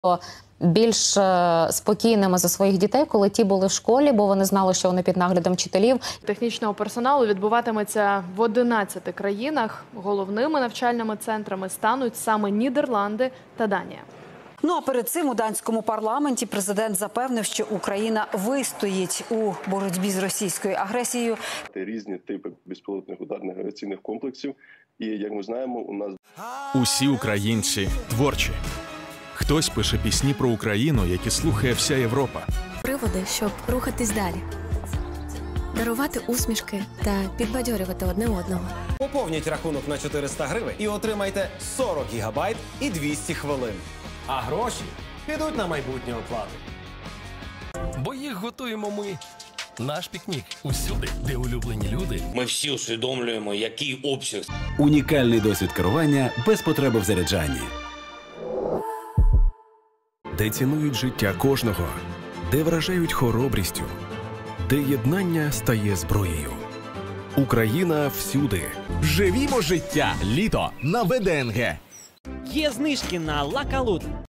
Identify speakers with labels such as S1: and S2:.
S1: більш спокійними за своїх дітей, коли ті були в школі, бо вони знали, що вони під наглядом вчителів.
S2: Технічного персоналу відбуватиметься в 11 країнах. Головними навчальними центрами стануть саме Нідерланди та Данія.
S3: Ну а перед цим у данському парламенті президент запевнив, що Україна вистоїть у боротьбі з російською агресією.
S4: Різні типи безпілотних ударних авіаційних комплексів. І, як ми знаємо, у нас...
S5: Усі українці творчі. Хтось пише пісні про Україну, які слухає вся Європа.
S6: Приводи, щоб рухатись далі. Дарувати усмішки та підбадьорювати одне одного.
S7: Поповніть рахунок на 400 гривень і отримайте 40 гігабайт і 200 хвилин. А гроші підуть на майбутні оплати.
S8: Бо їх готуємо ми. Наш пікнік усюди, де улюблені люди.
S9: Ми всі усвідомлюємо, який обсяг.
S10: Унікальний досвід керування без потреби в заряджанні.
S5: Де цінують життя кожного, де вражають хоробрістю, де єднання стає зброєю. Україна всюди.
S11: Живімо життя! Літо на ВДНГ.
S12: Є знижки на Лакалут.